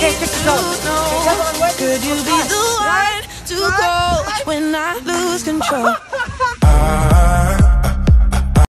Could you be the one to go when I lose control?